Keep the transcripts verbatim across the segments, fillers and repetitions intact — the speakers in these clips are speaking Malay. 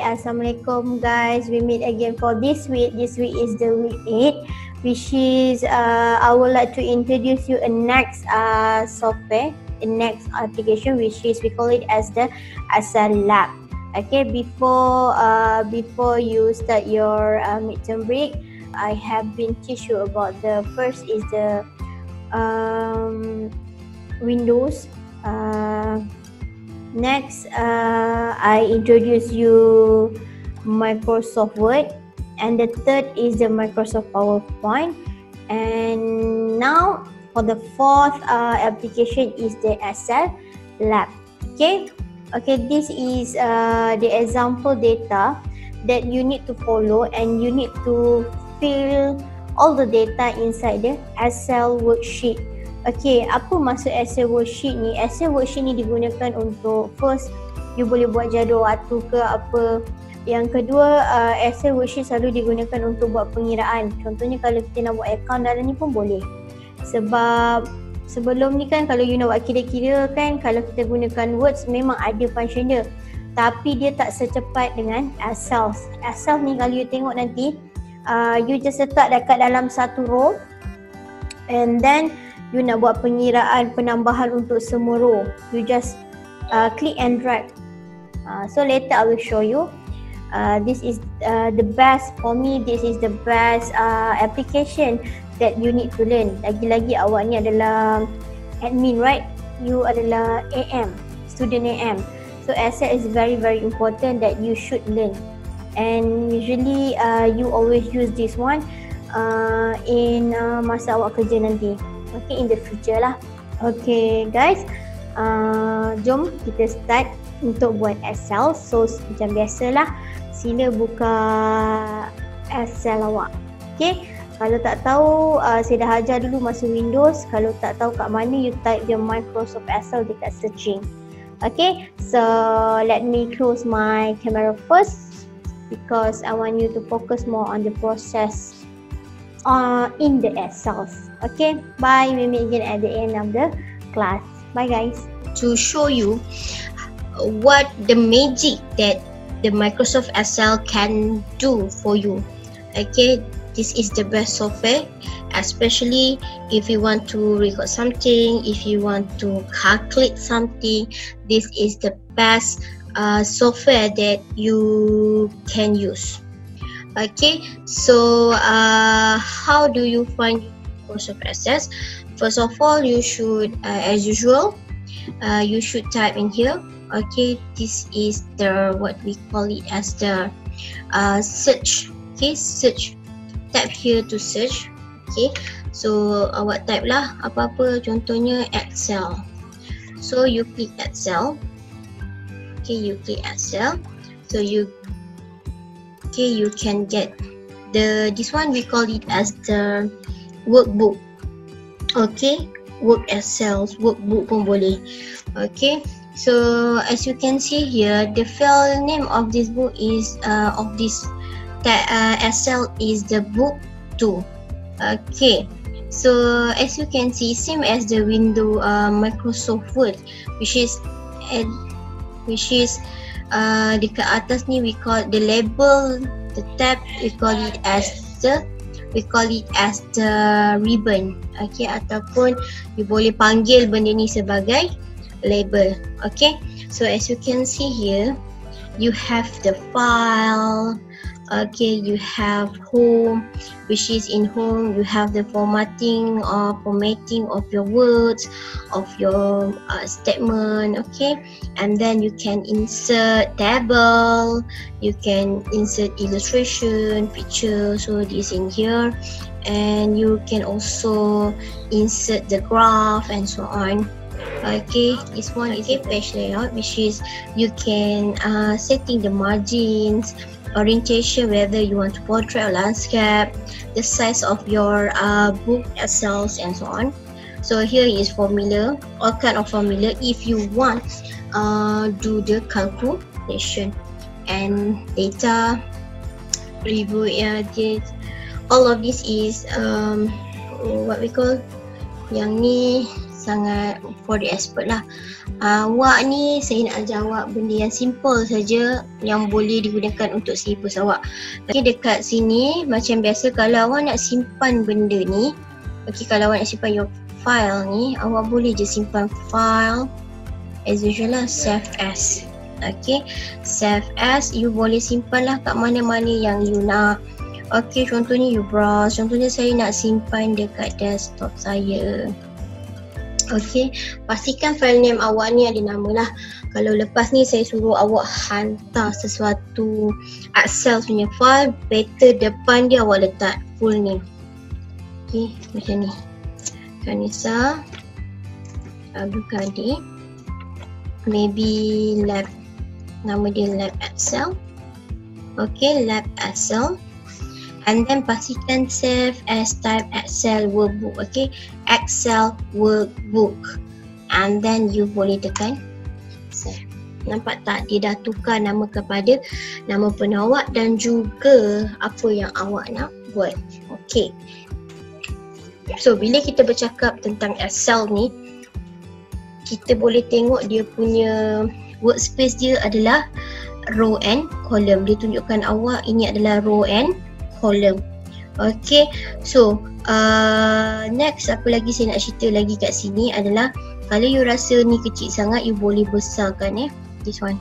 Assalamualaikum guys. We meet again for this week. This week is the week eight, which is uh, I would like to introduce you a next uh, software, a next application, which is we call it as the Excel Lab. Okay, before uh, before you start your uh, midterm break, I have been teach you about the first is the um, Windows. Uh, Next, uh, I introduce you Microsoft Word, and the third is the Microsoft PowerPoint, and now for the fourth uh, application is the Excel Lab. Okay, okay. This is uh, the example data that you need to follow, and you need to fill all the data inside the Excel worksheet. Okay, apa maksud Excel worksheet ni? Excel worksheet ni digunakan untuk first, you boleh buat jadual waktu ke apa. Yang kedua, uh, Excel worksheet selalu digunakan untuk buat pengiraan. Contohnya kalau kita nak buat account dalam ni pun boleh. Sebab sebelum ni kan kalau you nak buat kira-kira kan, kalau kita gunakan Words memang ada function dia. Tapi dia tak secepat dengan Excel. Excel ni kalau you tengok nanti, uh, you just letak dekat dalam satu row, and then you nak buat pengiraan penambahan untuk semua row, you just uh, click and drag. Uh, so later I will show you. Uh, this is uh, the best for me. This is the best uh, application that you need to learn. Lagi-lagi awak ni adalah admin, right? You adalah A M, student A M. So Excel is very very important that you should learn. And usually uh, you always use this one uh, in uh, masa awak kerja nanti. Okay, in the future lah. Okay guys, uh, jom kita start untuk buat Excel. So macam biasalah, sila buka Excel awak. Okay, kalau tak tahu, uh, saya dah ajar dulu masa Windows. Kalau tak tahu kat mana, you type your Microsoft Excel dekat searching. Okay, so let me close my camera first because I want you to focus more on the process Uh, in the Excel. Okay, bye. We meet again at the end of the class. Bye guys. To show you what the magic that the Microsoft Excel can do for you. Okay, this is the best software, especially if you want to record something, if you want to calculate something. This is the best uh, software that you can use. Okay, so uh, how do you find Microsoft Excel? First of all, you should, uh, as usual, uh, you should type in here. Okay, this is the what we call it as the uh, search. Okay, search. Tap here to search. Okay, so awak type lah apa-apa. Contohnya Excel. So you click Excel. Okay, you click Excel. So you Okay, you can get the this one we call it as the workbook. Okay, work Excel workbook pun boleh. Okay, so as you can see here, the file name of this book is uh, of this uh, Excel is the book two. Okay, so as you can see, same as the window uh, Microsoft Word, which is uh, which is Uh, dekat atas ni we call the label, the tab we call it as the we call it as the ribbon. Okay, ataupun you boleh panggil benda ni sebagai label. Okay, so as you can see here, you have the file. Okay, you have home, which is in home you have the formatting or formatting of your words, of your uh, statement. Okay, and then you can insert table, you can insert illustration, picture, so this in here, and you can also insert the graph and so on. Okay, this one is a page layout, which is you can uh, setting the margins, orientation, whether you want to portrait or landscape, the size of your uh, book, Excels and so on. So here is formula, all kind of formula if you want uh, do the calculation and data review. Yeah, this, all of this is um, what we call yang ni sangat for the expert lah. Uh, awak ni saya nak ajar awak benda yang simple saja yang boleh digunakan untuk syllabus awak. Okay, dekat sini macam biasa kalau awak nak simpan benda ni, okay, kalau awak nak simpan your file ni, awak boleh je simpan file as usual lah, save as. Okay, save as, you boleh simpan lah kat mana-mana yang you nak. Okay, contohnya you browse, contohnya saya nak simpan dekat desktop saya. Okay, pastikan file name awak ni ada nama lah. Kalau lepas ni saya suruh awak hantar sesuatu Excel punya file, better depan dia awak letak full name. Okay, macam ni, Kanisa Abdul Kadir, maybe lab, nama dia lab Excel. Okay, lab Excel. And then pastikan save as type Excel workbook. Okay, Excel workbook. And then you boleh tekan save. Nampak tak, dia dah tukar nama kepada nama penawak dan juga apa yang awak nak buat. Okay, so bila kita bercakap tentang Excel ni, kita boleh tengok dia punya workspace dia adalah row and column. Dia tunjukkan awak ini adalah row and column. Okay, so uh, next apa lagi saya nak cerita lagi kat sini adalah kalau you rasa ni kecil sangat, you boleh besarkan eh. This one,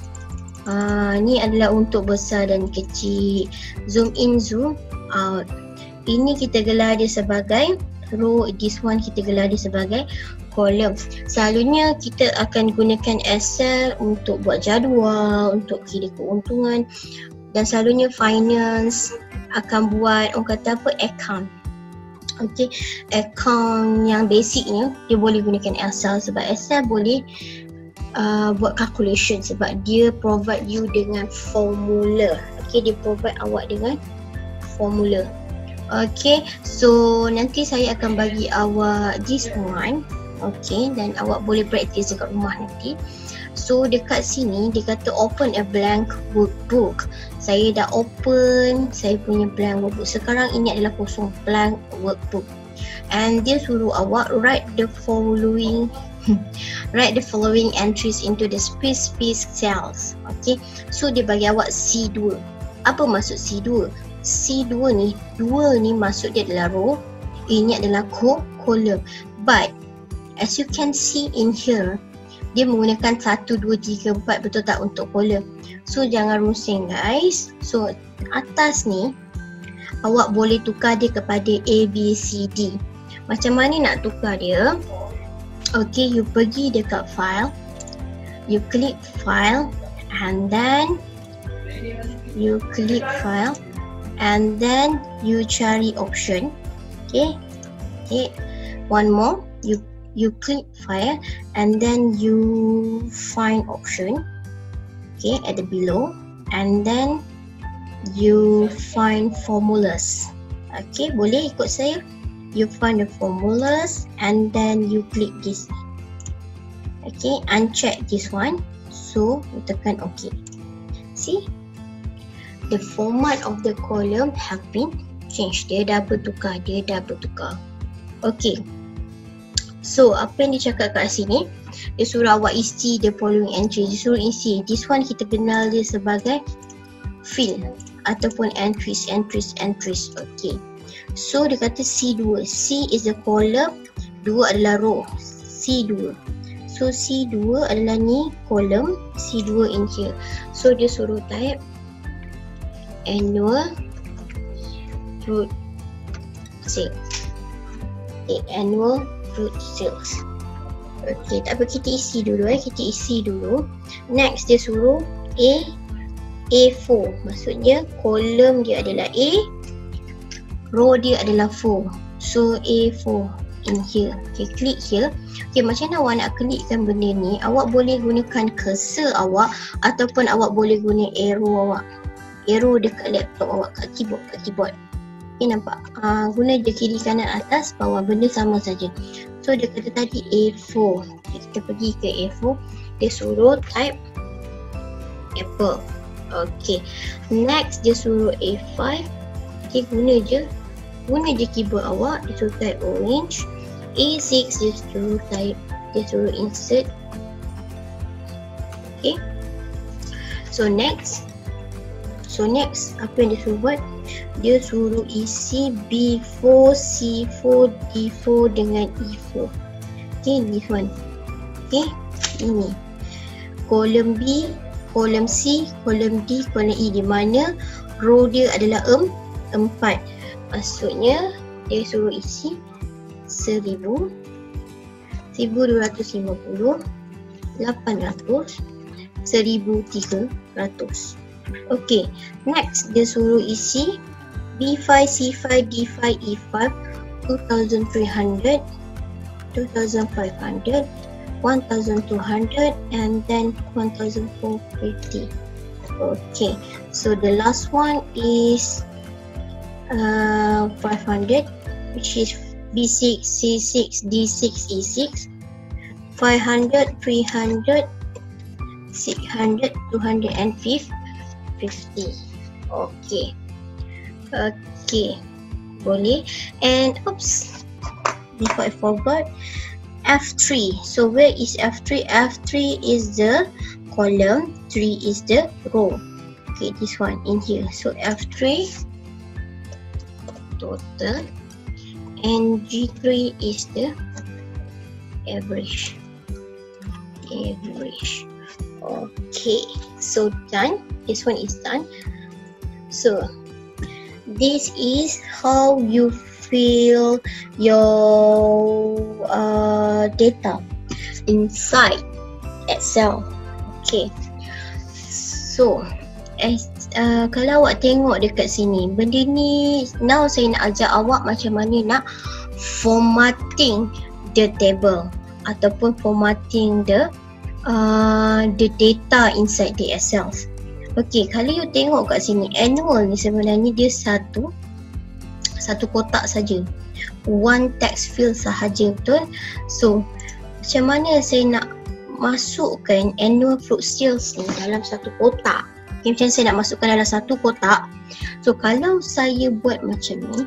uh, ni adalah untuk besar dan kecil. Zoom in, zoom out. Ini kita gelar dia sebagai row, this one kita gelar dia sebagai column. Selalunya kita akan gunakan Excel untuk buat jadual, untuk kira keuntungan, dan selalunya finance akan buat, orang kata apa, account. Okay, account yang basicnya dia boleh gunakan Excel sebab Excel boleh uh, buat calculation sebab dia provide you dengan formula. Okay, dia provide awak dengan formula. Okay, so nanti saya akan bagi awak this one. Okay, dan awak boleh practice dekat rumah nanti. So dekat sini dia kata open a blank workbook. Saya dah open saya punya blank workbook. Sekarang ini adalah kosong, blank workbook. And dia suruh awak write the following write the following entries into the specific cells. Okay, so dia bagi awak C two. Apa maksud C two? C two ni, dua ni maksud dia adalah row, ini adalah column. But as you can see in here, dia menggunakan satu, dua, tiga, empat, betul tak untuk column. So jangan rusing guys. So atas ni awak boleh tukar dia kepada A, B, C, D. Macam mana nak tukar dia? Okay, you pergi dekat file, you klik file, and then you klik file, and then you cari option. Okay, okay, one more, you you click file and then you find option, okay, at the below, and then you find formulas. Okay, boleh ikut saya. You find the formulas and then you click this. Okay, uncheck this one. So you tekan OK. See, the format of the column have been changed. Dia dah bertukar, dia dah bertukar. Okay, so apa yang dia cakap kat sini, dia suruh awak isi the following entry. Dia suruh isi, this one kita kenal dia sebagai field ataupun entries, entries, entries. Okay, so dia kata C two. C is the column, dua adalah row. C two. So C two adalah ni column, C two in here. So dia suruh type annual fruit sales. Okay, annual fruit sales. Okay, tak apa, kita isi dulu eh, kita isi dulu. Next dia suruh A, A four. Maksudnya kolom dia adalah A, row dia adalah four. So A four in here. Okay, klik here. Okay, macam mana awak nak klikkan benda ni? Awak boleh gunakan cursor awak ataupun awak boleh guna arrow awak. Arrow dekat laptop awak, kat keyboard, kat keyboard. Okay, nampak? Uh, guna je kiri kanan atas bawah, benda sama saja. So dia kata tadi A four. Okay, kita pergi ke A four. Dia suruh type apple. Okay, next dia suruh A five. Okay, guna je Guna je keyboard awak. Dia suruh type orange. A six, dia suruh type, dia suruh insert. Okay, so next so next apa yang dia suruh buat? Dia suruh isi B four, C four, D four dengan E four. Okay, this one. Okay, ini kolom B, kolom C, kolom D, kolom E, di mana row dia adalah em, empat. Maksudnya dia suruh isi seribu, seribu dua ratus lima puluh, lapan ratus, seribu tiga ratus. Okay, next dia suruh isi B five, C five, D five, E five, two thousand three hundred, two thousand five hundred, one thousand two hundred, and then one thousand four hundred fifty. Okay, so the last one is uh, five hundred, which is B six, C six, D six, E six, five hundred, three hundred, six hundred, two hundred fifty. Okay, okay, boleh. And oops, before I forgot, F three. So where is F three? F three is the column, three is the row. Okay, this one in here. So F three total, and G three is the average. Average. Okay, so done. This one is done. So this is how you fill your uh, data inside Excel. Okay, so as, uh, kalau awak tengok dekat sini, benda ni now saya nak ajar awak macam mana nak formatting the table ataupun formatting the uh, the data inside the Excel. Okay, kalau you tengok kat sini, annual ni sebenarnya dia satu satu kotak saja, one text field sahaja, betul? So macam mana saya nak masukkan annual fruit sales ni dalam satu kotak? Okay, macam saya nak masukkan dalam satu kotak. So kalau saya buat macam ni,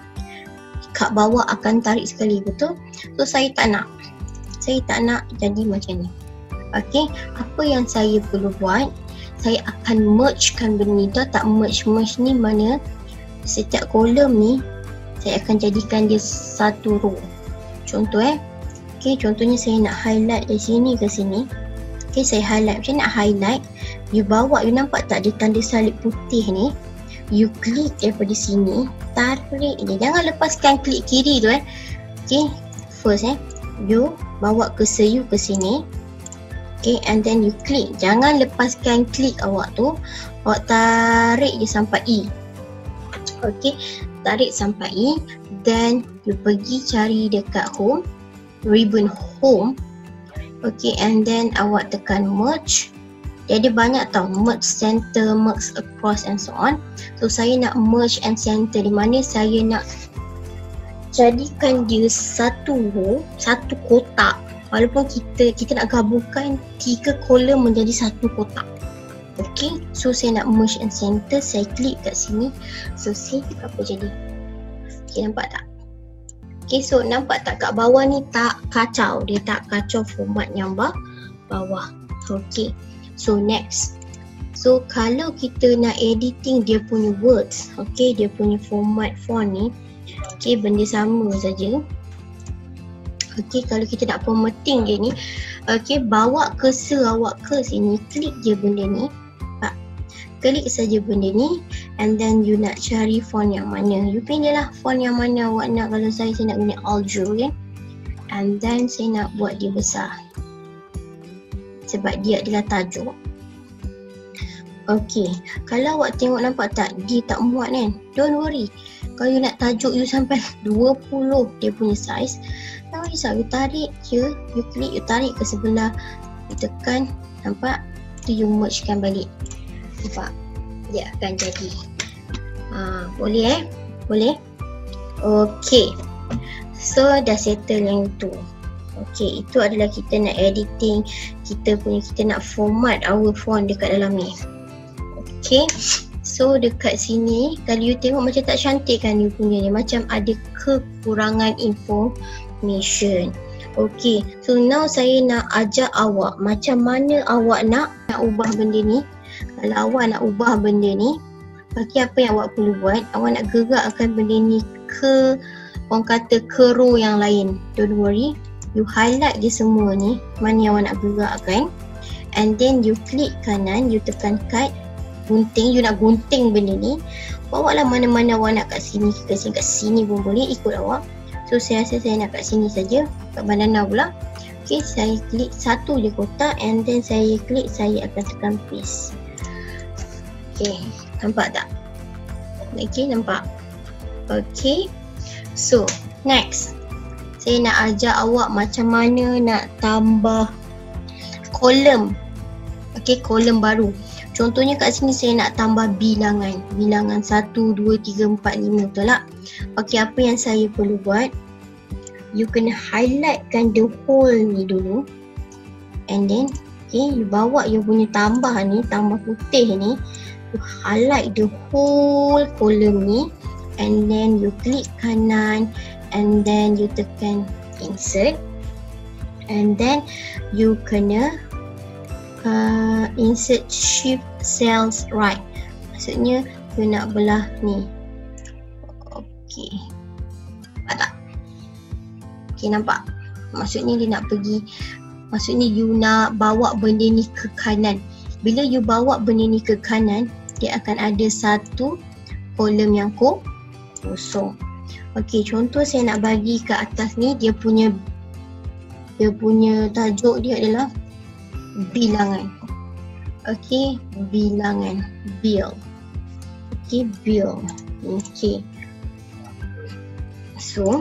kat bawah akan tarik sekali, betul? So saya tak nak, saya tak nak jadi macam ni. Okay, apa yang saya perlu buat, saya akan mergekan benda ni. Dah tak merge, merge ni mana setiap kolom ni saya akan jadikan dia satu row. Contoh eh, okay, contohnya saya nak highlight dari sini ke sini. Okay, saya highlight. Macam nak highlight, you bawa, you nampak tak dia tanda salib putih ni, you klik daripada sini, tarik dia, jangan lepaskan klik kiri tu eh. Okay, first eh, you bawa cursor you ke sini. Okay, and then you klik, jangan lepaskan klik awak tu, awak tarik je sampai E. Okay, tarik sampai E, then you pergi cari dekat home, ribbon home. Okay, and then awak tekan merge. Dia ada banyak tau, merge center, merge across and so on. So saya nak merge and center, di mana saya nak jadikan dia satu row, satu kotak. Walaupun kita kita nak gabungkan tiga kolom menjadi satu kotak. Okay, so saya nak merge and center, saya klik kat sini. So see apa jadi. Okay, nampak tak? Okay, so nampak tak kat bawah ni tak kacau, dia tak kacau format yang bawah. Okay, so next. So kalau kita nak editing dia punya words, okay, dia punya format font ni, okay, benda sama saja. Okay, kalau kita nak formatting dia ni, okay, bawa cursor awak ke sini, klik je benda ni, tak, klik saja benda ni, and then you nak cari font yang mana, you pilih lah font yang mana awak nak. Kalau saya, saya nak guna Aljo, kan, and then saya nak buat dia besar sebab dia adalah tajuk. Okay, kalau awak tengok, nampak tak, dia tak muat kan, don't worry. Kalau you nak tajuk you sampai dua puluh dia punya size, tak risau, you tarik je, you klik, you tarik ke sebelah, you tekan, nampak, tu you mergekan balik, nampak, dia akan jadi. Ha, boleh eh, boleh. Okay, so dah settle yang tu. Okay, itu adalah kita nak editing, kita punya, kita nak format our font dekat dalam ni. Okay, So dekat sini kalau you tengok macam tak cantik kan you punya ni, macam ada kekurangan information. Okay, so now saya nak ajak awak macam mana awak nak nak ubah benda ni. Kalau awak nak ubah benda ni, okay, apa yang awak perlu buat, awak nak gerakkan benda ni ke, orang kata ke row yang lain. Don't worry, you highlight je semua ni, mana yang awak nak gerakkan. And then you klik kanan, you tekan cut, gunting, you nak gunting benda ni. Bawa lah mana-mana awak nak kat sini, kat sini, kat sini pun boleh, ikut awak. So saya rasa saya nak kat sini saja, kat banana pula. Okay, saya klik satu je kotak and then saya klik, saya akan tekan paste. Okay, nampak tak? Okay, nampak? Okay, so next saya nak ajak awak macam mana nak tambah kolom. Okay, kolom baru. Contohnya kat sini saya nak tambah bilangan. Bilangan satu, dua, tiga, empat, lima, betul tak? Okay, apa yang saya perlu buat? You kena highlightkan the whole ni dulu. And then, okay, you bawa you punya tambah ni, tambah putih ni. You highlight the whole column ni. And then you klik kanan. And then you tekan insert. And then you kena Uh, insert shift cells right. Maksudnya you nak belah ni. Okey. Nampak tak? Okey, nampak? Maksudnya dia nak pergi, maksudnya you nak bawa benda ni ke kanan. Bila you bawa benda ni ke kanan, dia akan ada satu kolom yang kosong. Okey, contoh saya nak bagi ke atas ni, dia punya dia punya tajuk dia adalah bilangan. Okey, bilangan, bill. Okey, bill. Okey. So,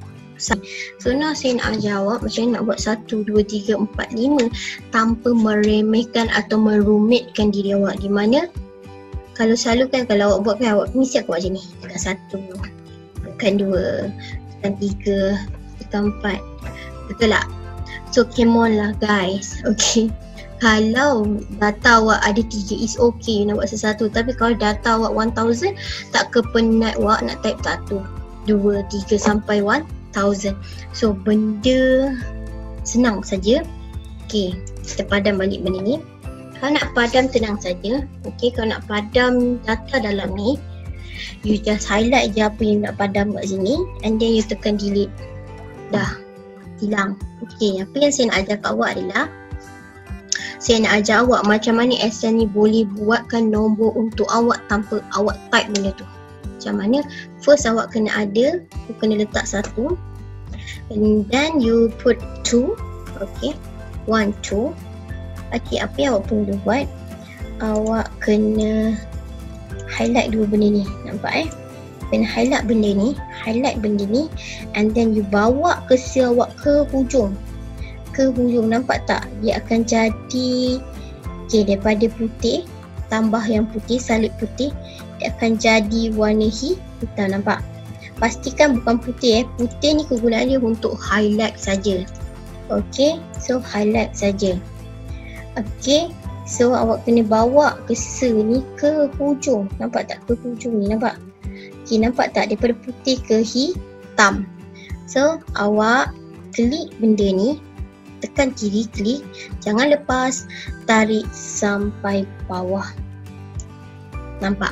so now saya nak ajar awak macam mana nak buat satu, dua, tiga, empat, lima tanpa meremehkan atau merumitkan diri awak. Di mana kalau selalu kan kalau awak buat kan, awak mesti aku buat macam ni. Tekan satu, tekan dua, tekan tiga, tekan empat. Betul tak? So come on lah guys. Okay, kalau data awak ada tiga is okay, you nak buat sesuatu. Tapi kalau data awak one thousand, tak kepenat awak nak type satu, dua, tiga sampai one thousand. So benda senang saja. Okay, kita padam balik benda ni. Kalau nak padam tenang saja. Okay, kalau nak padam data dalam ni, you just highlight je apa yang nak padam kat sini. And then you tekan delete. Dah hilang. Okay, apa yang saya nak ajar kat awak adalah saya nak ajar awak macam mana Excel ni boleh buatkan nombor untuk awak tanpa awak type benda tu. Macam mana? First awak kena ada, you kena letak satu, and then you put two. Okay, one, two. Okay, apa yang awak perlu buat? Awak kena highlight dua benda ni. Nampak eh? Kena highlight benda ni, highlight benda ni, and then you bawa kersir awak ke hujung. Ke hujung, nampak tak? Dia akan jadi, okay, daripada putih tambah yang putih, salib putih, dia akan jadi warna hitam. Nampak? Pastikan bukan putih eh. Putih ni kegunaan dia untuk highlight saja. Okay, so highlight saja. Okay, so awak kena bawa kersir ni ke hujung. Nampak tak? Ke hujung ni, nampak? Okay, nampak tak? Daripada putih ke hitam. So awak klik benda ni, tekan kiri, klik, jangan lepas, tarik sampai bawah. Nampak?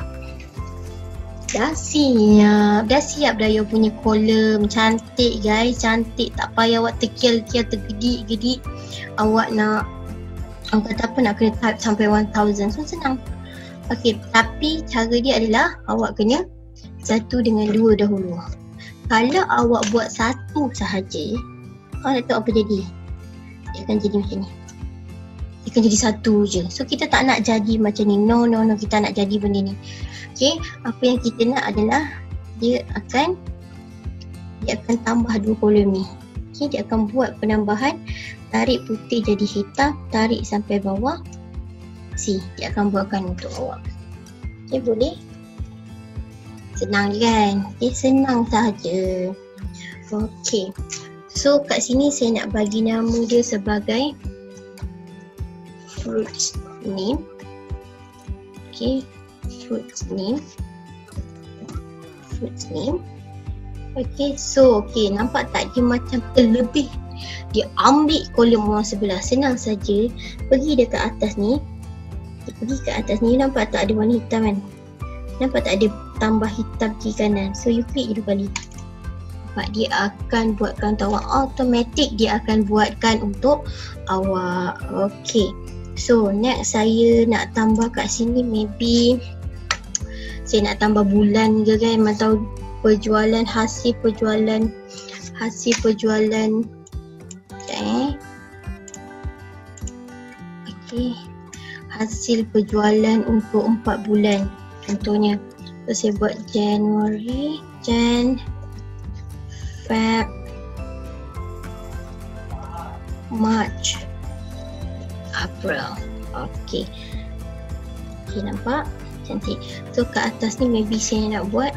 Dah siap, dah siap dah you punya kolom. Cantik guys, cantik. Tak payah awak terkial-kial, tergedik-gedik. Awak nak, awak kata apa, nak kena type sampai one thousand. So senang. Okay, tapi cara dia adalah awak kena satu dengan dua dahulu. Kalau awak buat satu sahaja, awak nak tahu apa jadi? Dia akan jadi macam ni. Dia akan jadi satu je. So kita tak nak jadi macam ni. No, no, no. Kita nak jadi benda ni. Okay, apa yang kita nak adalah dia akan dia akan tambah dua kolom ni. Okay, dia akan buat penambahan. Tarik putih jadi hitam, tarik sampai bawah. Si, dia akan buatkan untuk awak. Okay, boleh? Senang je kan? Okay, senang sahaja. Okay, so kat sini saya nak bagi nama dia sebagai fruit name. Okay, fruits name. Fruits name. Okay, so okay, nampak tak dia macam terlebih. Dia ambil kolom orang sebelah. Senang saja. Pergi dekat atas ni. Pergi ke atas ni, nampak tak ada warna hitam kan? Nampak tak ada tambah hitam kiri kanan. So you klik dua kali. Nampak dia akan buatkan untuk awak. Automatic dia akan buatkan untuk awak. Okay. So next saya nak tambah kat sini, maybe saya nak tambah bulan ke kan, atau penjualan, hasil penjualan, hasil penjualan. Okay. Okay. Hasil penjualan untuk empat bulan contohnya. So saya buat January, Jan, Feb, March, April. Okay. Okay, nampak? Cantik. So kat atas ni maybe saya nak buat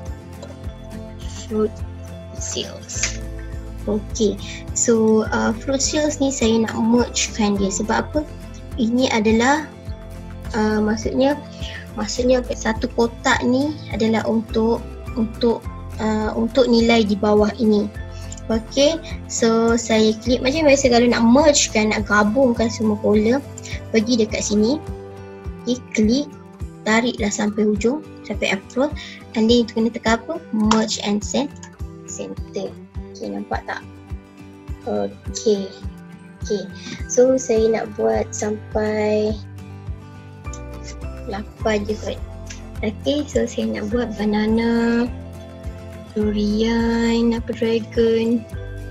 fruit sales. Okay. So uh, fruit sales ni saya nak mergekan dia. Sebab apa? Ini adalah uh, maksudnya maksudnya satu kotak ni adalah untuk untuk uh, untuk nilai di bawah ini. Okay, so saya klik macam biasa kalau nak merge kan, nak gabungkan semua column, pergi dekat sini. Okay, klik, tariklah sampai hujung, sampai April, and then itu kena tekan apa? Merge and send center. Okay, nampak tak? Okay. Okay, so saya nak buat sampai lapan je kot. Okay, so saya nak buat banana, durian, apa dragon,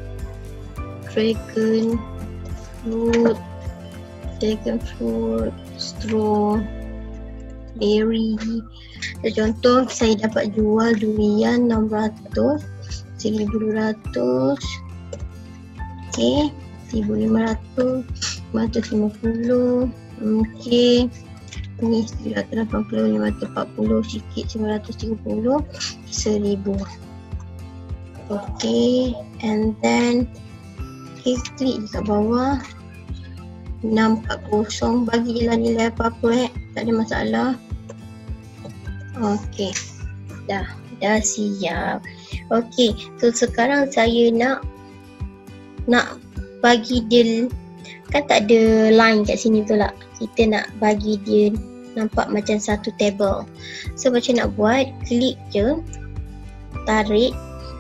dragon fruit, dragon fruit, straw, berry. So, contoh saya dapat jual durian enam ratus, seribu dua ratus. Okay, seribu lima ratus, lima ratus lima puluh. Okay, ini seribu sembilan ratus lapan puluh, lima ratus empat puluh, sikit sembilan ratus tiga puluh, seribu. Okay, and then okay, klik dekat bawah enam empat kosong, bagi je lah nilai apa-apa eh, tak ada masalah. Okay, dah dah siap. Okay, so sekarang saya nak nak bagi dia, kan tak ada line kat sini tu lah, kita nak bagi dia nampak macam satu table. So macam nak buat, klik je, tarik.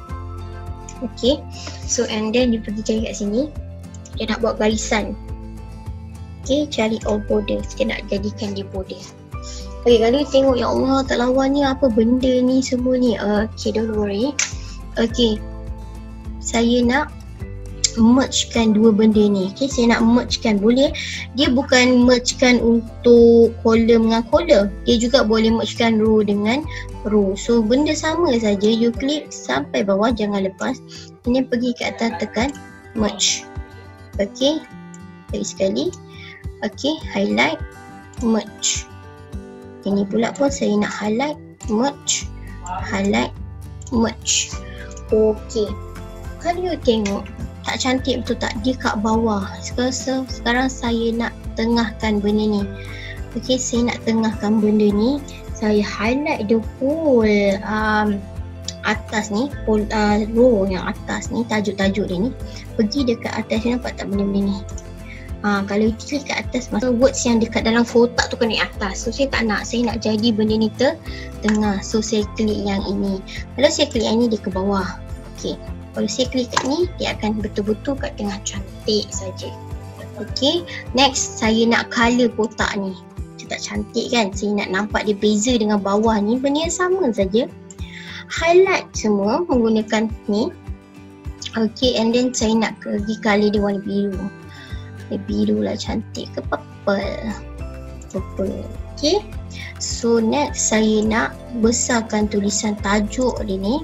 Okay, so and then dia pergi cari kat sini, dia nak buat garisan. Okay, cari all border, kita nak jadikan dia border. Okay, kalau tengok, ya Allah tak lawannya apa benda ni semua ni. Okay, don't worry. Okay, saya nak mergekan dua benda ni. Okay, saya nak mergekan, boleh. Dia bukan mergekan untuk column dengan column, dia juga boleh mergekan row dengan row. So benda sama saja, you klik sampai bawah, jangan lepas. Ini pergi ke atas, tekan merge. Okay, lagi sekali. Okay, highlight, merge. Ini pula pun saya nak highlight, merge, highlight, merge. Okay, kalau you tengok tak cantik betul tak? Dia kat bawah. Sekarang, sekarang saya nak tengahkan benda ni. Okay, saya nak tengahkan benda ni. Saya highlight the whole um, atas ni, whole uh, row yang atas ni, tajuk-tajuk dia ni. Pergi dekat atas ni, nampak tak benda-benda ni? Ha, kalau klik kat atas, masa words yang dekat dalam kotak tu kena atas. So saya tak nak, saya nak jadi benda ni ter tengah. So saya klik yang ini. Kalau saya klik yang ni, dia ke bawah. Okay, kalau saya klik kat ni, dia akan betul-betul kat tengah, cantik saja. Okay, next saya nak color kotak ni. Macam tak cantik kan? Saya nak nampak dia beza dengan bawah ni, benda yang sama saja. Highlight semua menggunakan ni. Okay, and then saya nak pergi color dia warna biru. Dia biru lah, cantik ke purple. Purple. Okay, so next saya nak besarkan tulisan tajuk dia ni.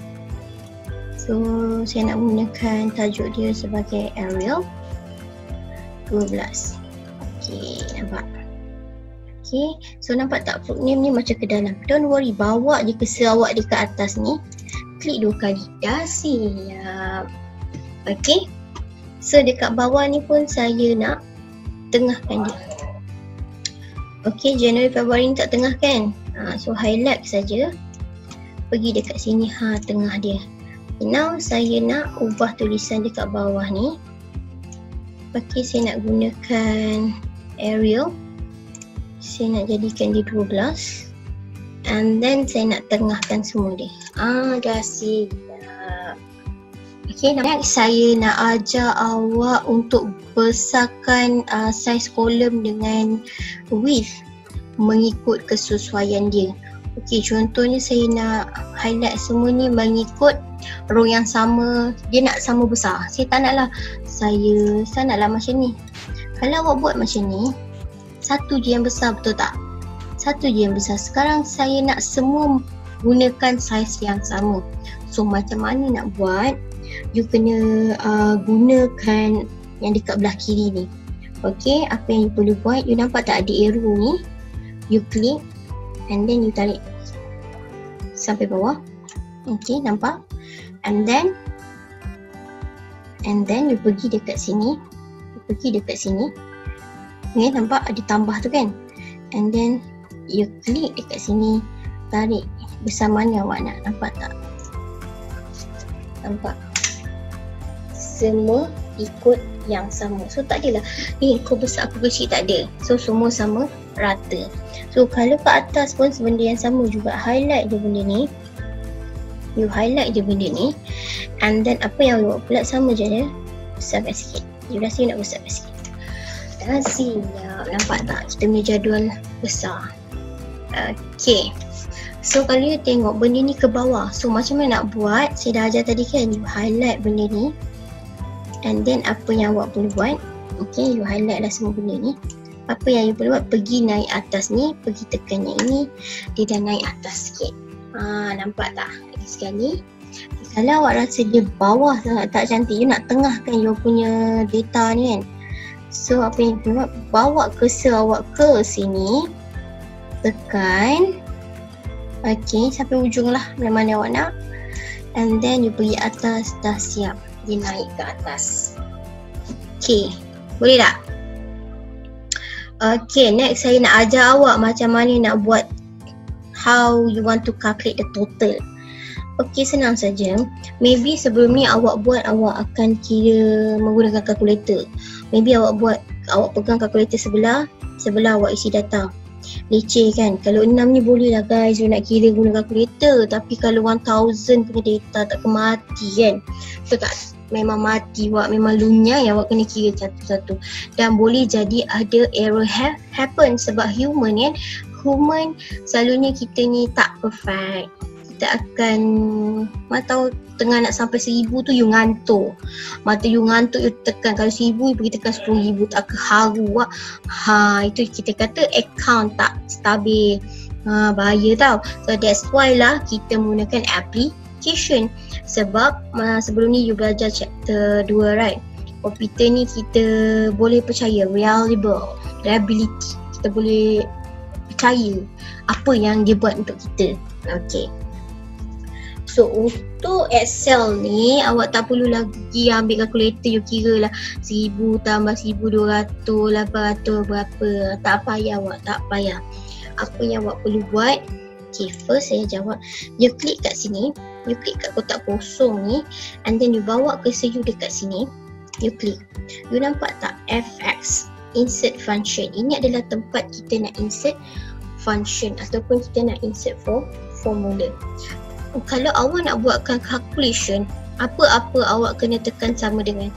So saya nak gunakan tajuk dia sebagai Arial dua belas. Okay, nampak? Okay, so nampak tak fruit name ni macam ke dalam. Don't worry, bawa je cursor awak dia ke atas ni. Klik dua kali, dah siap. Okay, so dekat bawah ni pun saya nak tengahkan dia. Okay, Januari, Februari ni tak tengah kan? Ha, so highlight saja. Pergi dekat sini, ha, tengah dia. Now saya nak ubah tulisan dekat bawah ni. Okay, saya nak gunakan Arial. Saya nak jadikan dia dua belas. And then saya nak tengahkan semua dia. Ah, dah siap. Okay, next saya nak ajar awak untuk besarkan uh, saiz kolom dengan width mengikut kesesuaian dia. Okay, contohnya saya nak highlight semua ni mengikut row yang sama. Dia nak sama besar. Saya tak nak lah. Saya, saya nak lah macam ni. Kalau awak buat macam ni, satu je yang besar, betul tak? Satu je yang besar. Sekarang saya nak semua gunakan saiz yang sama. So macam mana nak buat? You kena uh, gunakan yang dekat belah kiri ni. Okay, apa yang you perlu buat? You nampak tak ada arrow ni? You klik and then you tarik sampai bawah. Okay, nampak? And then And then you pergi dekat sini. You pergi dekat sini. Okay, nampak ada tambah tu kan? And then you klik dekat sini, tarik besar mana awak nak. Nampak tak? Nampak? Semua ikut yang sama. So tak adalah ni kau besar aku kecil, tak ada. So semua sama rata. So kalau kat atas pun benda yang sama juga. Highlight je benda ni. You highlight je benda ni. And then apa yang you buat pula sama je dia. Besarkan sikit. You rasa you nak besarkan sikit. Dah siap. Nampak tak? Kita punya jadual besar. Okay. So kalau you tengok benda ni ke bawah. So macam mana nak buat? Saya dah ajar tadi kan. You highlight benda ni. And then apa yang awak perlu buat? Okay, you highlight lah semua benda ni. Apa yang you perlu buat? Pergi naik atas ni. Pergi tekan yang ini. Dia dah naik atas sikit. Ha, nampak tak? Lagi sekali. Kalau awak rasa dia bawah sangat tak cantik, you nak tengahkan you punya data ni kan. So apa yang you perlu buat? Bawa cursor awak ke sini. Tekan. Okay, sampai ujung lah mana-mana awak nak. And then you pergi atas, dah siap. Dia naik ke atas. Okay, boleh tak? Okay, next saya nak ajar awak macam mana nak buat how you want to calculate the total. Okay, senang saja. Maybe sebelum ni awak buat, awak akan kira menggunakan kalkulator. Maybe awak buat, awak pegang kalkulator sebelah, sebelah awak isi data. Leceh kan? Kalau enam ni boleh lah guys, you nak kira guna kalkulator. Tapi kalau one thousand punya data tak kemati kan? Betul tak? Memang mati awak, memang lunyai awak kena kira satu-satu. Dan boleh jadi ada error ha- happen sebab human kan. Human selalunya kita ni tak perfect. Kita akan, mana tahu tengah nak sampai seribu tu you ngantuk. Mata you ngantuk you tekan. Kalau seribu you pergi tekan sepuluh ribu, tak keharu wak. Ha, itu kita kata account tak stabil. Ha, bahaya tau. So that's why lah kita menggunakan application. Sebab uh, sebelum ni you belajar chapter dua right. Komputer ni kita boleh percaya, reliable, reliability. Kita boleh percaya apa yang dia buat untuk kita. Okay. So untuk Excel ni awak tak perlu lagi ambil kalkulator you kira lah seribu tambah seribu dua ratus, lapan ratus berapa. Tak payah awak, tak payah. Apa yang awak perlu buat? Okay, first saya jawab. You klik kat sini. You klik kat kotak kosong ni. And then you bawa cursor you dekat sini. You klik. You nampak tak? F X. Insert function. Ini adalah tempat kita nak insert function. Ataupun kita nak insert for formula. Kalau awak nak buatkan calculation, apa-apa awak kena tekan sama dengan.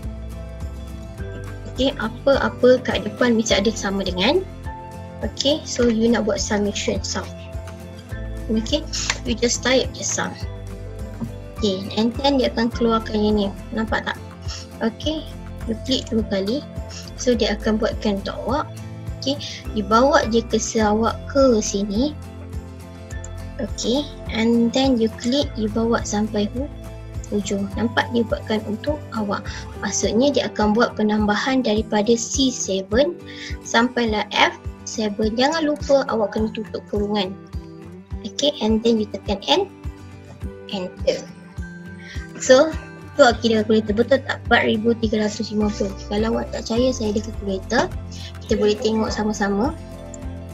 Okay, apa-apa kat depan mesti ada sama dengan. Okay, so you nak buat summation sum. Okay, you just type the sum. Okay, and then dia akan keluarkan yang ni. Nampak tak? Okay, you klik dua kali. So dia akan buatkan untuk awak. Okay, you bawa je cursor awak ke sini. Okay, and then you klik, you bawa sampai hu, hujung. Nampak dia buatkan untuk awak. Maksudnya dia akan buat penambahan daripada C tujuh sampailah F tujuh. Jangan lupa awak kena tutup kurungan. Okay, and then you tekan N, enter. So, tu kira kalkulator betul tak? empat ribu tiga ratus lima puluh. Kalau awak tak percaya saya ada kalkulator, kita boleh tengok sama-sama.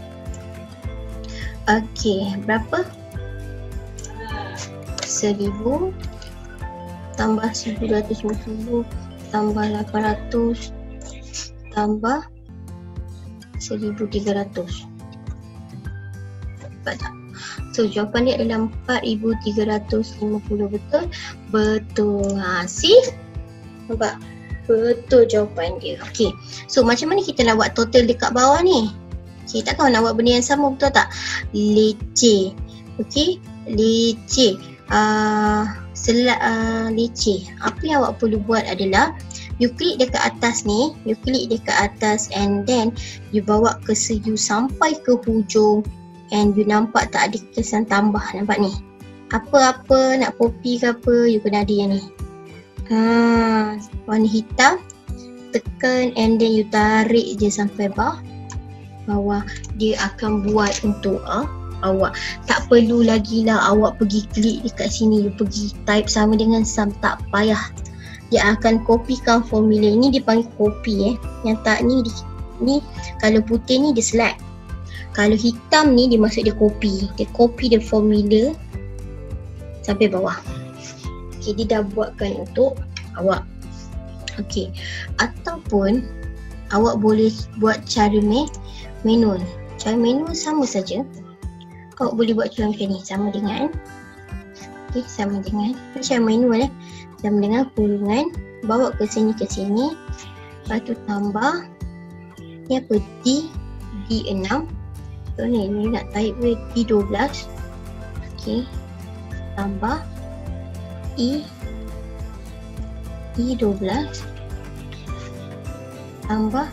Okey, berapa? Seribu tambah seribu dua ratus lima puluh tambah lapan ratus tambah seribu tiga ratus. Dapat tak? So jawapan dia adalah empat ribu tiga ratus lima puluh. Betul? Betul. Ha, see? Nampak? Betul jawapan dia. Okey. So macam mana kita nak buat total dekat bawah ni? Okay, takkan nak buat benda yang sama, betul tak? Leceh. Okey, leceh. Uh, Selat uh, leceh. Apa yang awak perlu buat adalah you klik dekat atas ni, you klik dekat atas and then you bawa cursor you sampai ke hujung and you nampak tak ada kesan tambah, nampak ni? Apa-apa nak copy ke apa, you kena ada yang ni. Ha, warna hitam, tekan and then you tarik je sampai bawah. Bawah dia akan buat untuk uh, awak. Tak perlu lagi lah awak pergi klik dekat sini, you pergi type sama dengan sum, tak payah. Dia akan kopikan formula. Ini dia panggil copy eh. Yang tak ni, ni kalau putih ni dia select. Kalau hitam ni dia masuk dia copy. Dia copy dia formula sampai bawah. Okay, dia dah buatkan untuk awak. Okay, ataupun awak boleh buat cara me manual. Cara manual sama saja. Awak boleh buat cara macam ni, sama dengan okay, sama dengan cara manual eh. Sama dengan kurungan, bawa ke sini ke sini. Lepas tu tambah ni apa? D D enam. So ni, ni nak type ke D dua belas. Okay, tambah E E dua belas tambah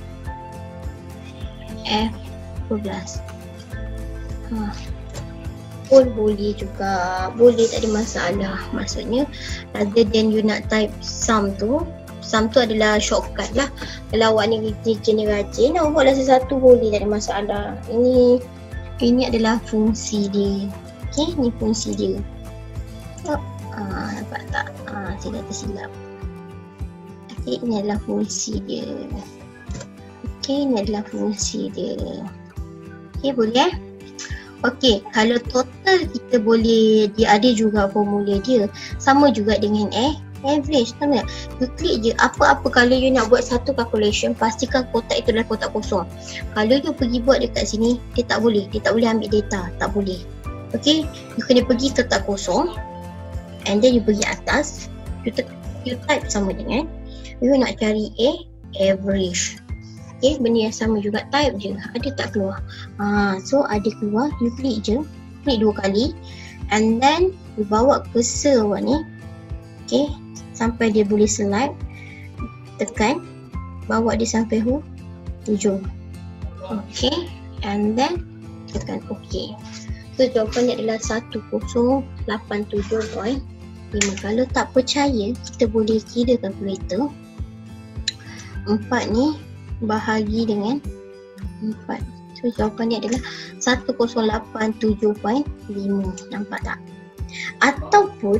F dua belas. Ha. Pun boleh juga, boleh, tak ada masalah. Maksudnya rather than you nak type sum tu, sum tu adalah shortcut lah. Kalau awak ni rajin-rajin, awak buatlah satu-satu boleh, tak ada masalah. Ini ini adalah fungsi dia. Okay, ni fungsi dia. Oh, ah, nampak tak? Ah, saya dah tersilap. Okay, ini adalah fungsi dia. Okay, ini adalah fungsi dia. Okay, boleh eh? Okay, kalau total kita boleh, dia ada juga formula dia. Sama juga dengan eh, average, tahu tak? You klik je, apa-apa kalau you nak buat satu calculation, pastikan kotak itu adalah kotak kosong. Kalau you pergi buat dekat sini, dia tak boleh. Dia tak boleh ambil data, tak boleh. Okay, you kena pergi ke kotak kosong and then you pergi atas, you, you type sama dengan, you nak cari A, average. Okay, benda yang sama juga, type je, ada tak keluar? Ha, so ada keluar, you klik je, klik dua kali and then you bawa cursor awak ni, okay, sampai dia boleh select, tekan, bawa dia sampai hu, hujung. Okay, and then tekan ok. So jawapannya adalah seratus lapan puluh tujuh perpuluhan lima. Kalau tak percaya, kita boleh kira kalkulator. Empat ni bahagi dengan empat. So jawapannya adalah seratus lapan puluh tujuh perpuluhan lima. Nampak tak? Ataupun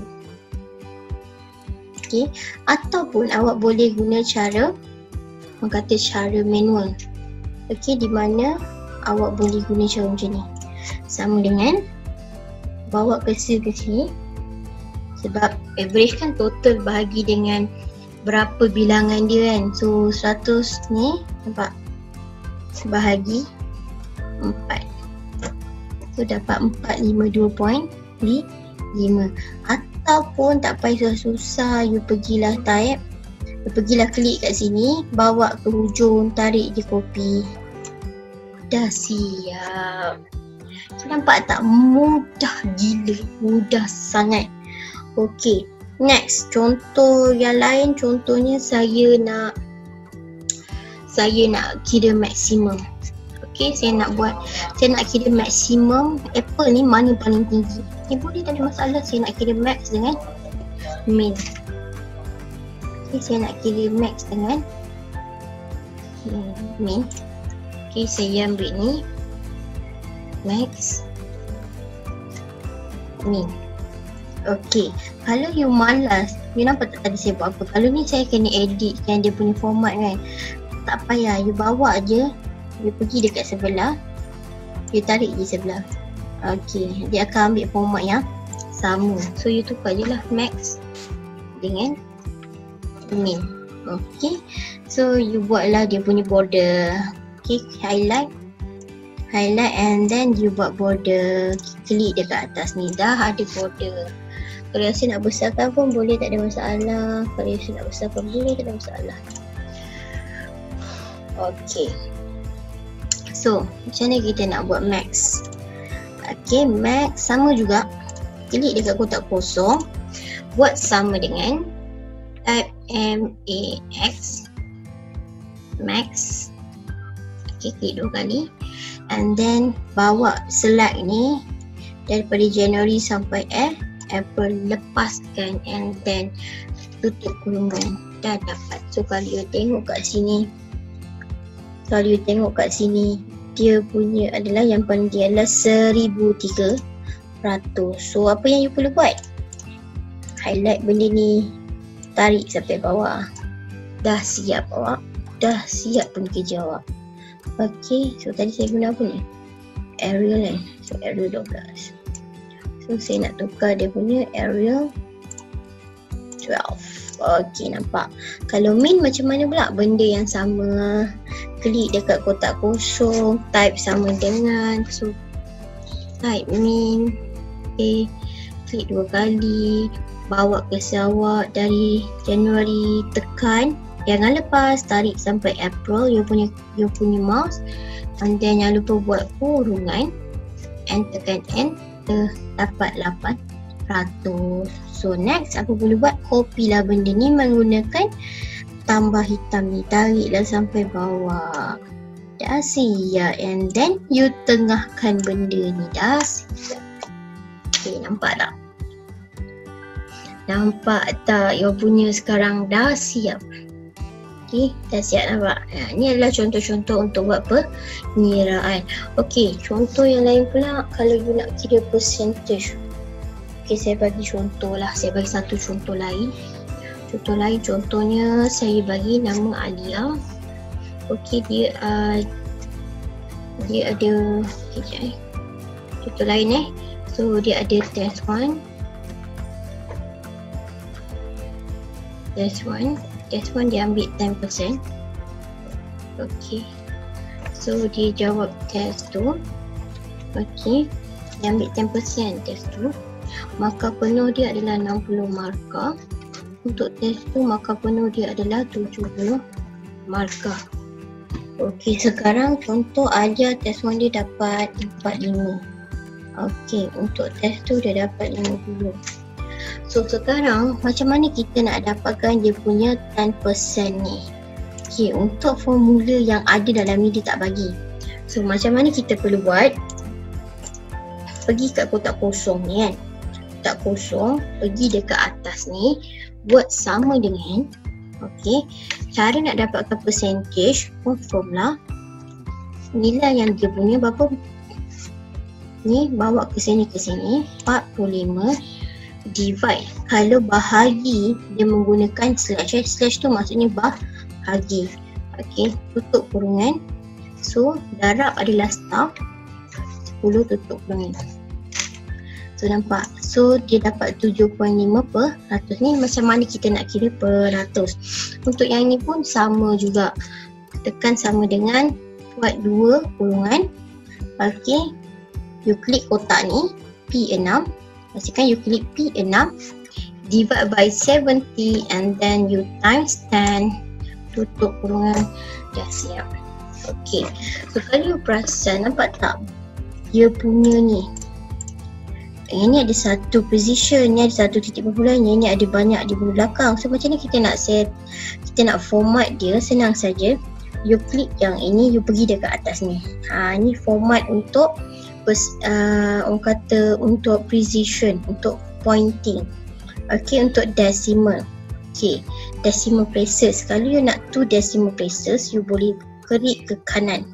okay, ataupun awak boleh guna cara, orang kata cara manual. Okay, di mana awak boleh guna cara macam ni. Sama dengan bawa cursor ke sini. Sebab average kan total bahagi dengan berapa bilangan dia kan. So seratus ni nampak, bahagi empat. So dapat empat ratus lima puluh dua perpuluhan lima. Ataupun tak payah susah, you pergilah type, you pergilah klik kat sini, bawa ke hujung, tarik je copy. Dah siap. Nampak tak? Mudah gila, mudah sangat. Okey, next contoh yang lain. Contohnya saya nak saya nak kira maksimum. Okey, saya nak buat, saya nak kira maksimum apple ni mana paling tinggi. Ni boleh, tak ada masalah. Saya nak kira max dengan min. Okey, saya nak kira max dengan min. Okey, saya ambil ni max min. Okey, kalau you malas, you nampak tak tadi saya buat apa? Kalau ni saya kena edit kan dia punya format kan. Tak payah, you bawa je, you pergi dekat sebelah, you tarik je sebelah. Okay, dia akan ambil format yang sama. So you tukar je lah max dengan min. Okay, so you buatlah dia punya border. Okay, highlight highlight and then you buat border, klik dekat atas ni, dah ada border. Kalau rasa nak besarkan pun boleh, tak ada masalah. Kalau rasa nak besarkan boleh, tak ada masalah. Okay, so macam mana kita nak buat max? Okay, max sama juga, klik dekat kotak kosong, buat sama dengan type M A X max. Okay, klik dua kali and then bawa select ni daripada January sampai eh April, lepaskan and then tutup kurungan. Dah dapat. So kalau you tengok kat sini, kalau you tengok kat sini, dia punya adalah yang paling tinggi adalah seribu tiga ratus. So apa yang you perlu buat? Highlight benda ni, tarik sampai bawah. Dah siap awak. Dah siap pun kerja awak. Okay, so tadi saya guna apa ni? Arial kan? So Arial dua belas. So saya nak tukar dia punya Arial twelve. Okay, nampak. Kalau min macam mana pula? Benda yang sama. Klik dekat kotak kosong, type sama dengan, so type min. Okay, klik dua kali, bawa ke awak dari Januari, tekan, jangan lepas, tarik sampai April, you punya you punya mouse, and then jangan lupa buat kurungan and tekan enter, dapat lapan ratus. So next apa boleh buat? Copy lah benda ni menggunakan tambah hitam ni, tariklah sampai bawah. Dah siap, and then you tengahkan benda ni, dah siap. Okay, nampak tak? Nampak tak? You punya sekarang dah siap. Okay, dah siap nampak? Ha, ni adalah contoh-contoh untuk buat pengiraan. Okay, contoh yang lain pula, kalau you nak kira percentage. Okay, saya bagi contoh lah. Saya bagi satu contoh lain. Contoh lain, contohnya saya bagi nama Alia. Okay, dia uh, dia ada, okay, contoh lain eh. So dia ada test one, test one, test one dia ambil ten percent. Okay, so dia jawab test two. Okay, dia ambil ten percent test two. Markah penuh dia adalah enam puluh markah. Untuk test tu markah penuh dia adalah tujuh puluh markah. Okey, sekarang contoh Alia test one dia dapat empat puluh lima. Okey, untuk test tu dia dapat lima puluh. So sekarang macam mana kita nak dapatkan dia punya ten percent ni? Okey, untuk formula yang ada dalam ni dia tak bagi. So macam mana kita perlu buat? Pergi kat kotak kosong ni kan. Kotak kosong, pergi dekat atas ni, buat sama dengan, okey, cara nak dapatkan percentage, confirm lah nilai yang dia punya berapa ni, bawa ke sini ke sini, empat puluh lima divide, kalau bahagi dia menggunakan slash, eh? Slash tu maksudnya bahagi. Okey, tutup kurungan, so darab adalah staff, sepuluh tutup kurungan. So nampak, so dia dapat tujuh perpuluhan lima peratus. Ni macam mana kita nak kira per ratus. Untuk yang ni pun sama juga, tekan sama dengan, buat dua kurungan. Okay, you klik kotak ni P enam, pastikan you klik P enam, divide by seventy and then you times ten, tutup kurungan, dah siap. Okay, so kalau you perasan, nampak tak dia punya ni, yang ni ada satu position, ni ada satu titik perpuluhan, yang ni ada banyak di belakang. So macam mana kita nak set, kita nak format dia? Senang saja, you klik yang ini, you pergi dekat atas ni. Ha, ni format untuk uh, orang kata untuk precision, untuk pointing. Okay, untuk decimal. Okay, decimal places. Kalau you nak two decimal places, you boleh klik ke kanan.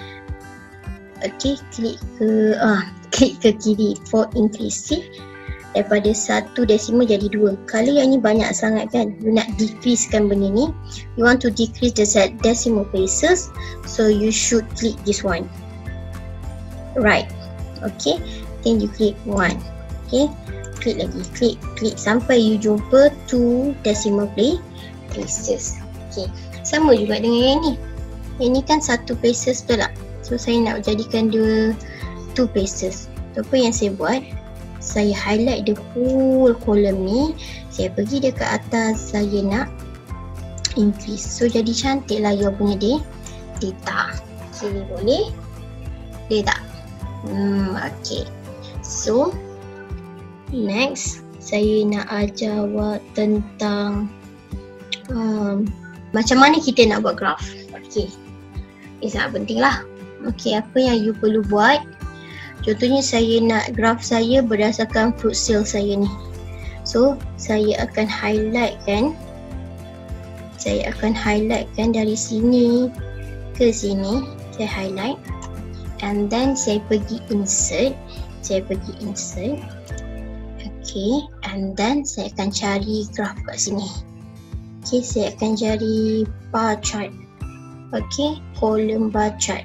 Okay, klik ke ah, klik ke kiri for increase. See? Daripada satu desimal jadi dua. Kalau yang ni banyak sangat kan, you nak decreasekan benda ni, you want to decrease the decimal places, so you should click this one. Right. Okay, then you click one. Okay, klik lagi, klik, klik sampai you jumpa two decimal places. Okay, sama juga dengan yang ni. Yang ni kan satu places betul tak? So saya nak jadikan dia two places. So, apa yang saya buat, saya highlight the whole column ni. Saya pergi dekat atas, saya nak increase. So jadi cantik lah you punya dia data. Sini boleh? Boleh tak? Hmm, okay. So next, saya nak ajar awak tentang um, macam mana kita nak buat graph. Okay, ini sangat penting lah. Okay, apa yang you perlu buat, contohnya saya nak graph saya berdasarkan fruit sale saya ni. So saya akan highlight kan, saya akan highlight kan dari sini ke sini, saya highlight, and then saya pergi insert, saya pergi insert. Okay, and then saya akan cari graph kat sini. Okay, saya akan cari bar chart. Okay, column bar chart.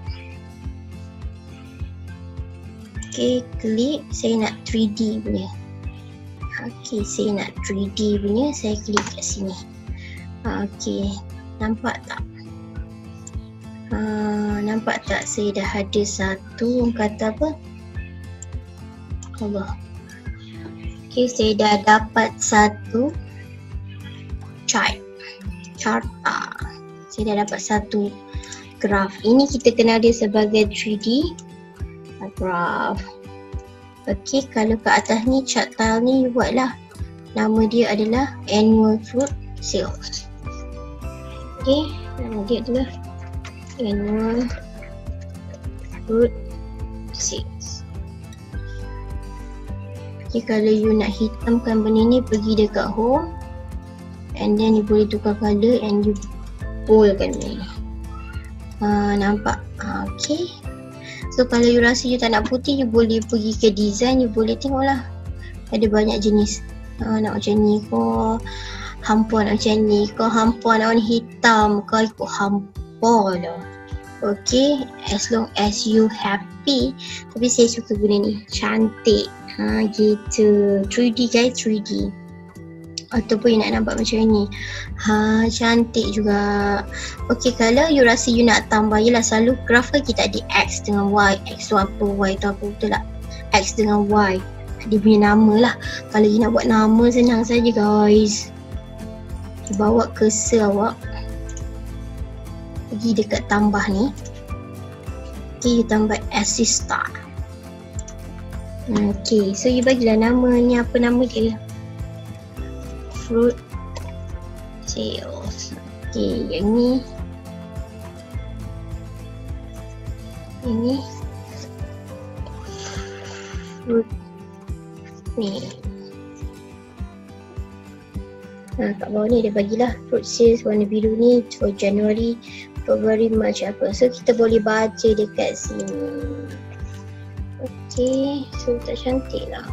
Okay, klik, saya nak three D punya. Okay, saya nak three D punya, saya klik kat sini. Okay, nampak tak? Uh, nampak tak saya dah ada satu, orang kata apa? Allah. Okay, saya dah dapat satu chart. Chart. Ah. Saya dah dapat satu graph. Ini kita kenal dia sebagai three D graph. Okay, kalau ke atas ni chart tile ni you buatlah. Nama dia adalah annual fruit sales. Okay, nama dia adalah annual fruit sales. Okay, kalau you nak hitamkan benda ni, pergi dekat home and then you boleh tukar colour and you boldkan benda ni. Uh, nampak? Uh, okay. So kalau you rasa you tak nak putih, you boleh pergi ke design, you boleh tengok lah. Ada banyak jenis. Uh, nak macam ni kau hampa, nak macam ni kau hampa, nak warna hitam kau ikut hampa lah. Okay, as long as you happy. Tapi saya suka guna ni, cantik. Ha, gitu. three D guys, three D. Ataupun you nak nampak macam ni. Ha, cantik juga. Okay, kalau you rasa you nak tambah, yelah selalu graph kan kita ada X dengan Y. X tu apa, Y tu apa, betul tak? X dengan Y. Dia punya nama lah. Kalau you nak buat nama, senang saja guys. You bawa cursor awak, pergi dekat tambah ni. Okay, you tambah assist star. Okay, so you bagilah nama ni, apa nama dia? Fruit sales. Okay, yang ni, yang ni fruit ni. Ha, kat bawah ni dia bagilah fruit sales warna biru ni for January, February, March apa. So kita boleh baca dekat sini. Okay, so tak cantik lah.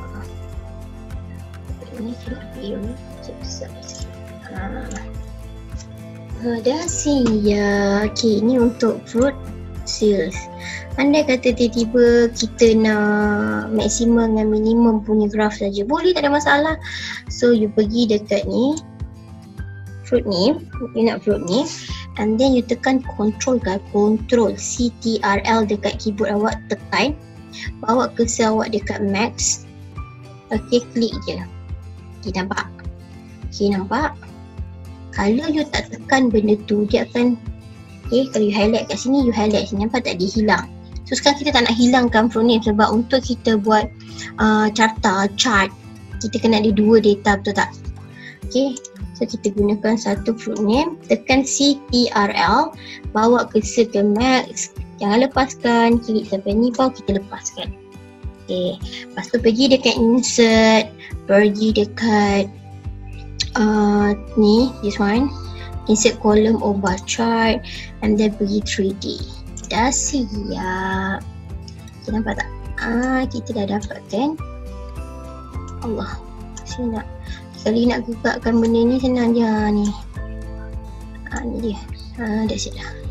Ini kena biru besar sikit. Ha. Ha, dah siap. Okay, ni untuk fruit sales. Andai kata tiba-tiba kita nak maksimum dengan minimum punya graph saja, boleh, tak ada masalah. So you pergi dekat ni, fruit name, you nak fruit name, and then you tekan control kan, control C T R L dekat keyboard awak, tekan, bawa cursor awak dekat max. Okay, klik je. Okay, nampak? Okay, nampak? Kalau you tak tekan benda tu, dia akan, okay, kalau you highlight kat sini, you highlight sini, nampak tak dia hilang. So sekarang kita tak nak hilangkan fruit name sebab untuk kita buat uh, carta, chart, kita kena ada dua data, betul tak? Okay, so kita gunakan satu fruit name, tekan C T R L, bawa cursor ke max, jangan lepaskan, klik sampai ni baru kita lepaskan. Okay, lepas tu pergi dekat insert, pergi dekat uh, ni, this one, insert column or bar chart, and then pergi three D. Dah siap. Okay, nampak tak? Ah, kita dah dapat kan? Allah, saya nak, sekali nak gugakkan benda ni senang je ni. Ah, ni dia. Ah, dah siap dah.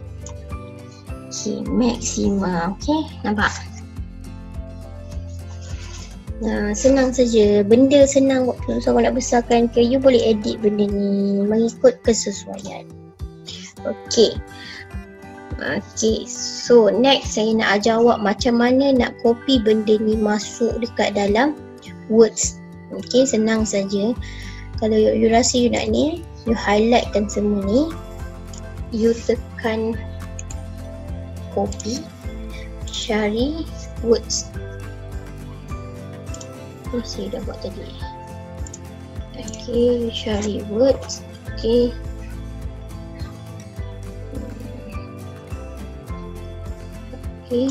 Okay, maximum. Okay, nampak? Nah, senang saja. Benda senang waktu so, nak besarkan ke, you boleh edit benda ni mengikut kesesuaian. Okey. Okey, so next saya nak ajar awak macam mana nak copy benda ni masuk dekat dalam words. Okey, senang saja. Kalau you, you rasa you nak ni, you highlightkan semua ni. You tekan copy, cari words. Oh, saya dah buat tadi. Okey, cari words. Okey. Okay.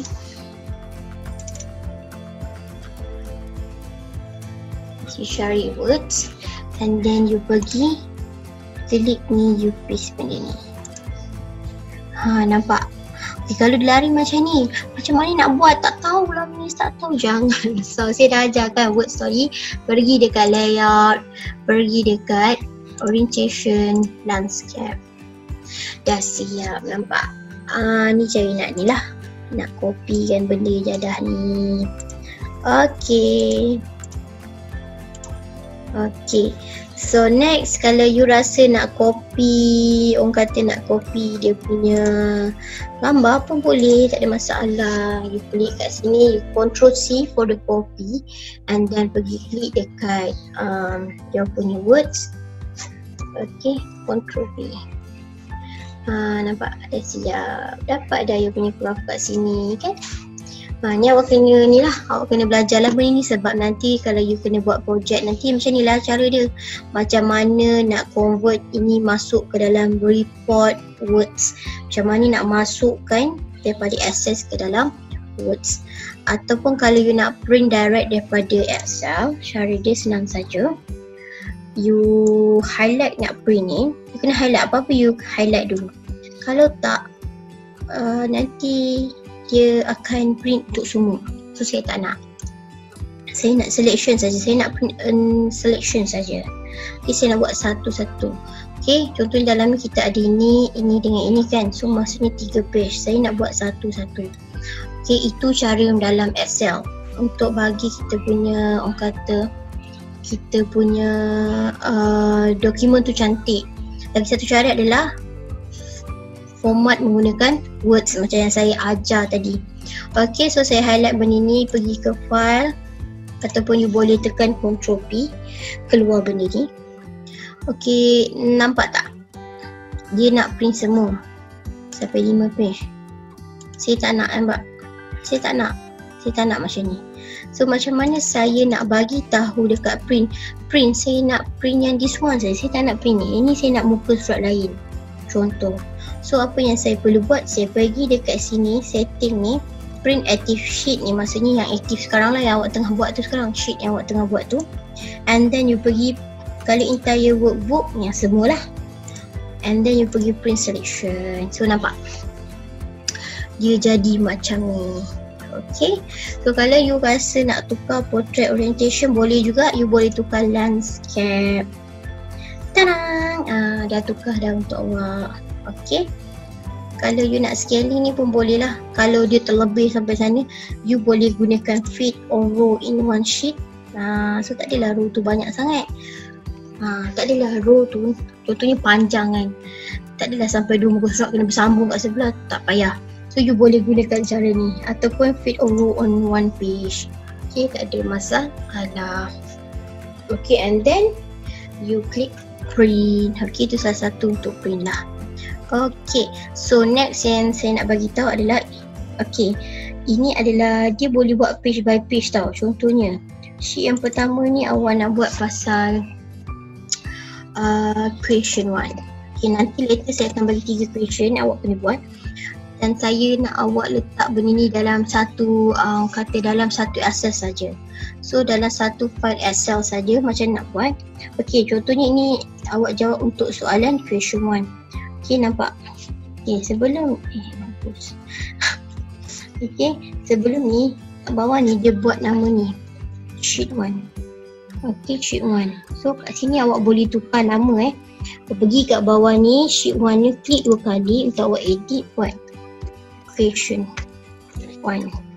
You cari words and then you pergi klik ni, you paste benda ni. Ha, nampak? Okay, kalau dia lari macam ni, macam mana nak buat? Tak tahu lah, miss, tak tahu. Jangan. So, saya dah ajarkan word story. Pergi dekat layout, pergi dekat orientation, landscape. Dah siap, nampak? Ah, ni cari nak ni lah. Nak copy kan benda jadah ni. Okay. Okay. So next, kalau you rasa nak copy, orang kata nak copy dia punya gambar pun boleh, tak ada masalah. You klik kat sini, you control C for the copy and then pergi klik dekat um, dia punya words. Okay, control V. Ha, nampak? Dah siap. Dapat dah you punya keluar kat sini kan? Ha, ni awak kena ni lah. Awak kena belajar lah benda ni sebab nanti kalau you kena buat projek nanti macam ni lah cara dia. Macam mana nak convert ini masuk ke dalam report words. Macam mana nak masukkan daripada access ke dalam words. Ataupun kalau you nak print direct daripada Excel, cara dia senang saja. You highlight nak print ni, you kena highlight apa-apa, you highlight dulu. Kalau tak, uh, nanti dia akan print untuk semua. So saya tak nak. Saya nak selection saja. Saya nak print um, selection saja. Okay, saya nak buat satu-satu. Okay, contohnya dalam ni kita ada ini, ini dengan ini kan. So maksudnya tiga page. Saya nak buat satu-satu. Okay, itu cara dalam Excel. Untuk bagi kita punya, orang kata, kita punya uh, dokumen tu cantik. Lagi satu cara adalah format menggunakan words macam yang saya ajar tadi. Ok, so saya highlight benda ni, pergi ke file ataupun you boleh tekan control P, keluar benda ni. Ok, nampak tak? Dia nak print semua sampai lima page. Saya tak nak, nampak? Saya tak nak. Saya tak nak macam ni. So macam mana saya nak bagi tahu dekat print. Print, saya nak print yang this one saja. Saya tak nak print ni. Ini saya nak muka surat lain. Contoh. So apa yang saya perlu buat, saya pergi dekat sini, setting ni, print active sheet ni, maksudnya yang aktif sekarang lah yang awak tengah buat tu sekarang, sheet yang awak tengah buat tu. And then you pergi kali entire workbook yang semualah. And then you pergi print selection. So nampak? Dia jadi macam ni. Okay, so kalau you rasa nak tukar portrait orientation boleh juga, you boleh tukar landscape. Tadang! Ah, dah tukar dah untuk awak. Okay, kalau you nak scaling ni pun boleh lah. Kalau dia terlebih sampai sana, you boleh gunakan fit or row in one sheet. Ah, so tak adalah row tu banyak sangat. Ah, tak adalah row tu, contohnya panjang kan. Tak adalah sampai dua muka surat kena bersambung kat sebelah, tak payah. So you boleh gunakan cara ni ataupun fit or row on one page. Okay, tak ada masalah. Okay, and then you click print. Okay, itu salah satu untuk print lah. Okay, so next yang saya nak bagi tahu adalah, okay, ini adalah dia boleh buat page by page tau. Contohnya sheet yang pertama ni awak nak buat pasal uh, question one. Okay, nanti later saya akan bagi tiga question awak kena buat. Dan saya nak awak letak benda ni dalam satu, uh, kata dalam satu access saja. So dalam satu file Excel saja macam nak buat. Okay, contohnya ini awak jawab untuk soalan question one. Okay, nampak? Okay, sebelum, eh mampus. Okay, sebelum ni, kat bawah ni dia buat nama ni, sheet one. Okay, sheet one. So kat sini awak boleh tukar nama eh. Pergi kat bawah ni, sheet one ni, klik dua kali untuk awak edit buat question one.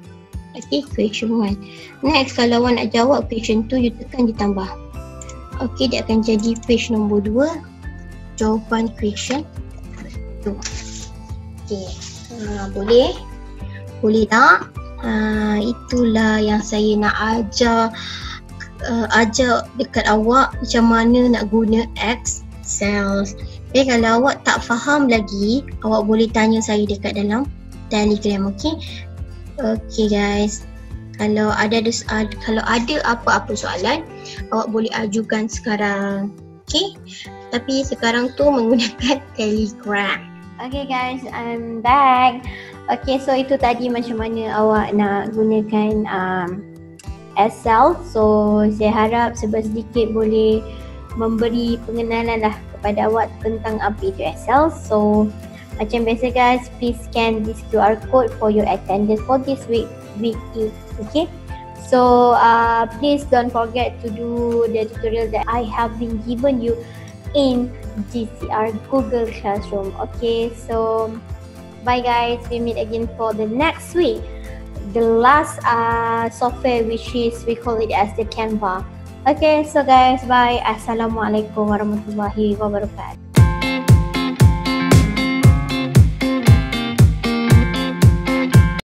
Okay, question one. Next, kalau awak nak jawab question two, you tekan ditambah. Okay, dia akan jadi page nombor dua. Jawapan question two. Okay, uh, boleh? Boleh tak? Uh, itulah yang saya nak ajar uh, ajar dekat awak macam mana nak guna Excel. Okay, kalau awak tak faham lagi, awak boleh tanya saya dekat dalam Telegram, okay? Okay guys, kalau ada kalau ada apa-apa soalan, awak boleh ajukan sekarang, okay? Tapi sekarang tu menggunakan Telegram. Okay guys, I'm back. Okay, so itu tadi macam mana awak nak gunakan um, Excel. So saya harap sedikit boleh memberi pengenalan lah kepada awak tentang apa itu Excel. So macam biasa guys, please scan this Q R code for your attendance for this week, week eight. Okay, so uh, please don't forget to do the tutorial that I have been given you in G C R Google Classroom. Okay, so bye guys, we meet again for the next week, the last uh, software, which is we call it as the Canva. Okay, so guys, bye. Assalamualaikum warahmatullahi wabarakatuh.